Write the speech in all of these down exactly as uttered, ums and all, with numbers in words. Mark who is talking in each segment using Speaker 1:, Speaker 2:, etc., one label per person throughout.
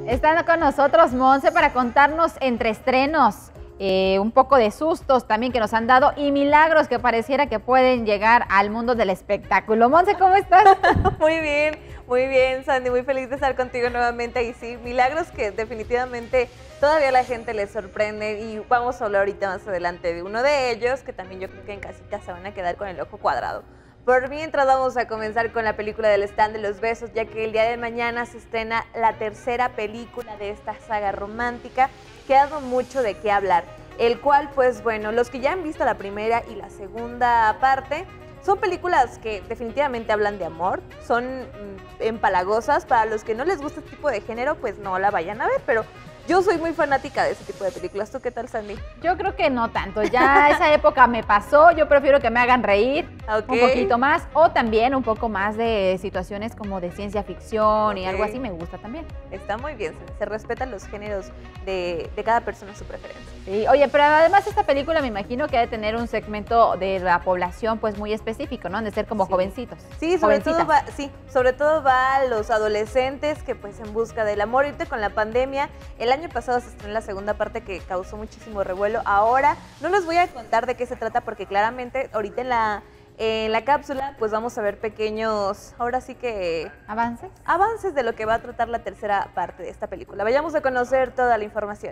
Speaker 1: Están con nosotros Monse para contarnos entre estrenos, eh, un poco de sustos también que nos han dado y milagros que pareciera que pueden llegar al mundo del espectáculo. Monse, ¿cómo estás?
Speaker 2: Muy bien, muy bien, Sandy, muy feliz de estar contigo nuevamente. Y sí, milagros que definitivamente todavía a la gente les sorprende y vamos a hablar ahorita más adelante de uno de ellos, que también yo creo que en casita se van a quedar con el ojo cuadrado. Por mientras vamos a comenzar con la película del Stand de los Besos, ya que el día de mañana se estrena la tercera película de esta saga romántica que ha dado mucho de qué hablar, el cual, pues bueno, los que ya han visto la primera y la segunda parte, son películas que definitivamente hablan de amor, son mm, empalagosas. Para los que no les gusta este tipo de género, pues no la vayan a ver, pero yo soy muy fanática de ese tipo de películas. ¿Tú qué tal, Sandy?
Speaker 1: Yo creo que no tanto, ya esa época me pasó, yo prefiero que me hagan reír okay. un poquito más, o también un poco más de situaciones como de ciencia ficción okay. y algo así me gusta también.
Speaker 2: Está muy bien, se, se respetan los géneros de, de cada persona, su preferencia.
Speaker 1: Sí, oye, pero además esta película me imagino que ha de tener un segmento de la población pues muy específico, ¿no? De ser como
Speaker 2: sí.
Speaker 1: jovencitos.
Speaker 2: Sí, sobre todo va, sí, sobre todo va a los adolescentes que pues en busca del amor. Ahorita con la pandemia, el año pasado se estrenó la segunda parte que causó muchísimo revuelo. Ahora no les voy a contar de qué se trata porque claramente ahorita en la en la cápsula pues vamos a ver pequeños, ahora sí que
Speaker 1: avances,
Speaker 2: avances de lo que va a tratar la tercera parte de esta película. Vayamos a conocer toda la información.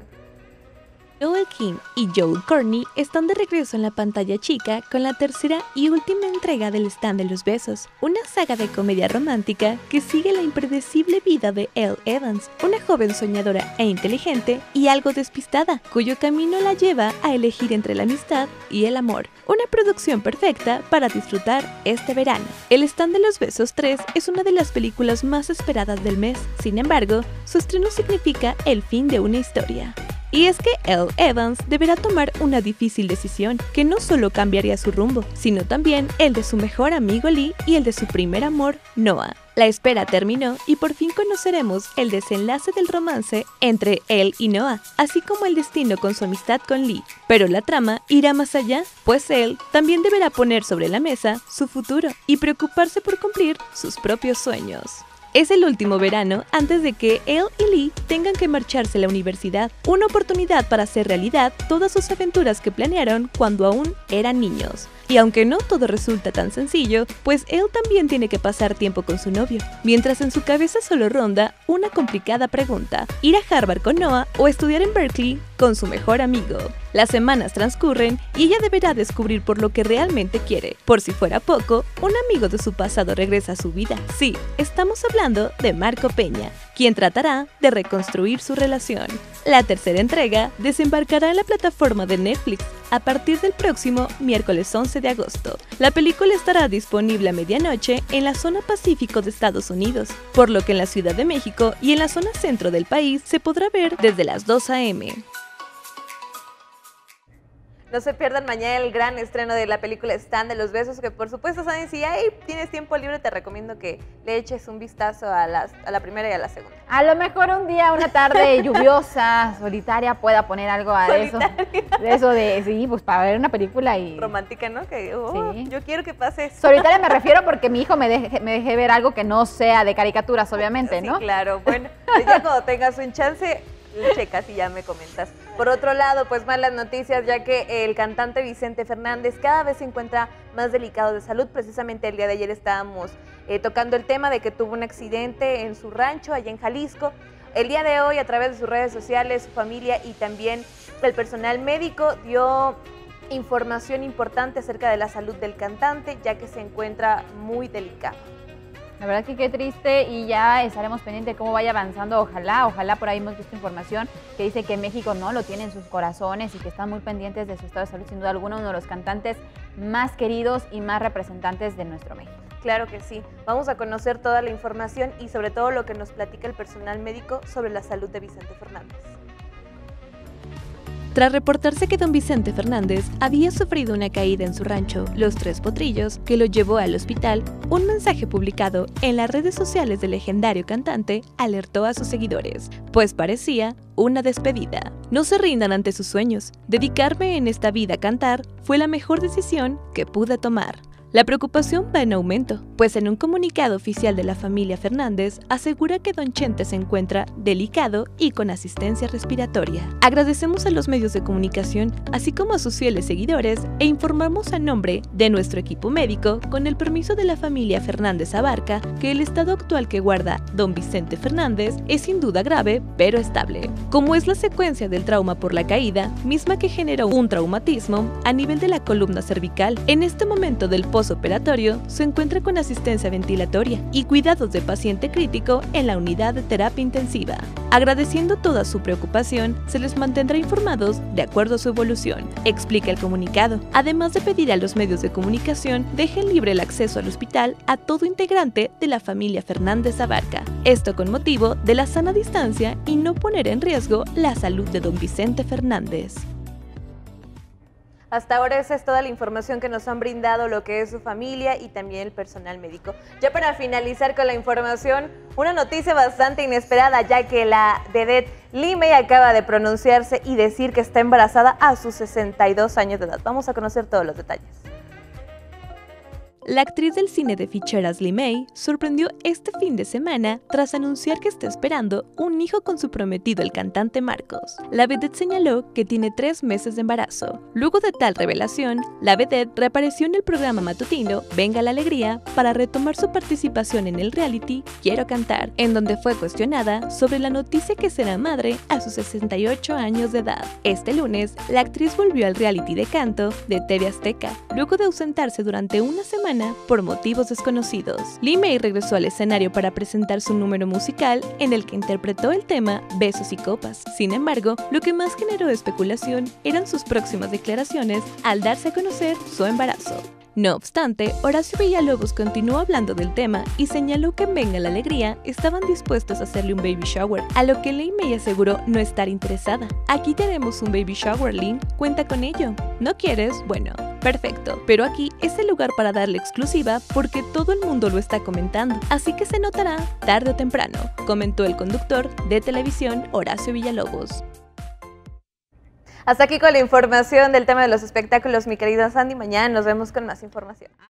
Speaker 3: Joel Kim y Joel Courtney están de regreso en la pantalla chica con la tercera y última entrega del Stand de los Besos, una saga de comedia romántica que sigue la impredecible vida de Elle Evans, una joven soñadora e inteligente y algo despistada, cuyo camino la lleva a elegir entre la amistad y el amor. Una producción perfecta para disfrutar este verano. El Stand de los Besos tres es una de las películas más esperadas del mes, sin embargo, su estreno significa el fin de una historia. Y es que Elle Evans deberá tomar una difícil decisión que no solo cambiaría su rumbo, sino también el de su mejor amigo Lee y el de su primer amor, Noah. La espera terminó y por fin conoceremos el desenlace del romance entre Elle y Noah, así como el destino con su amistad con Lee. Pero la trama irá más allá, pues Elle también deberá poner sobre la mesa su futuro y preocuparse por cumplir sus propios sueños. Es el último verano antes de que Elle y Lee tengan que marcharse a la universidad, una oportunidad para hacer realidad todas sus aventuras que planearon cuando aún eran niños. Y aunque no todo resulta tan sencillo, pues Elle también tiene que pasar tiempo con su novio, mientras en su cabeza solo ronda una complicada pregunta: ¿ir a Harvard con Noah o estudiar en Berkeley con su mejor amigo? Las semanas transcurren y ella deberá descubrir por lo que realmente quiere. Por si fuera poco, un amigo de su pasado regresa a su vida. Sí, estamos hablando de Marco Peña, quien tratará de reconstruir su relación. La tercera entrega desembarcará en la plataforma de Netflix a partir del próximo miércoles once de agosto. La película estará disponible a medianoche en la zona Pacífico de Estados Unidos, por lo que en la Ciudad de México y en la zona centro del país se podrá ver desde las dos a eme
Speaker 2: No se pierdan mañana el gran estreno de la película Stand de los Besos, que por supuesto, Sandy, si ahí tienes tiempo libre, te recomiendo que le eches un vistazo a, las, a la primera y a la segunda.
Speaker 1: A lo mejor un día, una tarde lluviosa, solitaria, pueda poner algo a eso, de eso de, sí, pues para ver una película y...
Speaker 2: romántica, ¿no? Que oh, sí. Yo quiero que pase eso.
Speaker 1: Solitaria me refiero porque mi hijo me deje, me deje ver algo que no sea de caricaturas, obviamente, ¿no?
Speaker 2: Sí, claro. Bueno, ya cuando tengas un chance... checas y ya me comentas. Por otro lado, pues malas noticias, ya que el cantante Vicente Fernández cada vez se encuentra más delicado de salud. Precisamente el día de ayer estábamos eh, tocando el tema de que tuvo un accidente en su rancho allá en Jalisco. El día de hoy, a través de sus redes sociales, su familia y también el personal médico dio información importante acerca de la salud del cantante, ya que se encuentra muy delicado.
Speaker 1: La verdad que qué triste y ya estaremos pendientes de cómo vaya avanzando. Ojalá, ojalá por ahí hemos visto información que dice que México no lo tiene en sus corazones y que están muy pendientes de su estado de salud. Sin duda alguna, uno de los cantantes más queridos y más representantes de nuestro México.
Speaker 2: Claro que sí. Vamos a conocer toda la información y sobre todo lo que nos platica el personal médico sobre la salud de Vicente Fernández.
Speaker 3: Tras reportarse que don Vicente Fernández había sufrido una caída en su rancho, Los Tres Potrillos, que lo llevó al hospital, un mensaje publicado en las redes sociales del legendario cantante alertó a sus seguidores, pues parecía una despedida. No se rindan ante sus sueños. Dedicarme en esta vida a cantar fue la mejor decisión que pude tomar. La preocupación va en aumento, pues en un comunicado oficial de la familia Fernández asegura que Don Chente se encuentra delicado y con asistencia respiratoria. Agradecemos a los medios de comunicación, así como a sus fieles seguidores, e informamos a nombre de nuestro equipo médico, con el permiso de la familia Fernández Abarca, que el estado actual que guarda Don Vicente Fernández es sin duda grave, pero estable. Como es la secuencia del trauma por la caída, misma que generó un traumatismo a nivel de la columna cervical, en este momento del posoperatorio se encuentra con asistencia ventilatoria y cuidados de paciente crítico en la unidad de terapia intensiva. Agradeciendo toda su preocupación, se les mantendrá informados de acuerdo a su evolución, explica el comunicado, además de pedir a los medios de comunicación dejen libre el acceso al hospital a todo integrante de la familia Fernández Abarca, esto con motivo de la sana distancia y no poner en riesgo la salud de Don Vicente Fernández.
Speaker 2: Hasta ahora esa es toda la información que nos han brindado lo que es su familia y también el personal médico. Ya para finalizar con la información, una noticia bastante inesperada, ya que la vedette Lee May acaba de pronunciarse y decir que está embarazada a sus sesenta y dos años de edad. Vamos a conocer todos los detalles.
Speaker 3: La actriz del cine de ficheras Lee May sorprendió este fin de semana tras anunciar que está esperando un hijo con su prometido, el cantante Marcos. La vedette señaló que tiene tres meses de embarazo. Luego de tal revelación, la vedette reapareció en el programa matutino Venga la Alegría para retomar su participación en el reality Quiero Cantar, en donde fue cuestionada sobre la noticia que será madre a sus sesenta y ocho años de edad. Este lunes, la actriz volvió al reality de canto de T V Azteca, luego de ausentarse durante una semana por motivos desconocidos. Lee May regresó al escenario para presentar su número musical en el que interpretó el tema Besos y Copas. Sin embargo, lo que más generó especulación eran sus próximas declaraciones al darse a conocer su embarazo. No obstante, Horacio Villalobos continuó hablando del tema y señaló que en Venga la Alegría estaban dispuestos a hacerle un baby shower, a lo que Lee May aseguró no estar interesada. Aquí tenemos un baby shower, Lee, cuenta con ello. ¿No quieres? Bueno, perfecto, pero aquí es el lugar para darle exclusiva porque todo el mundo lo está comentando, así que se notará tarde o temprano, comentó el conductor de televisión Horacio Villalobos.
Speaker 2: Hasta aquí con la información del tema de los espectáculos, mi querida Sandy. Mañana nos vemos con más información.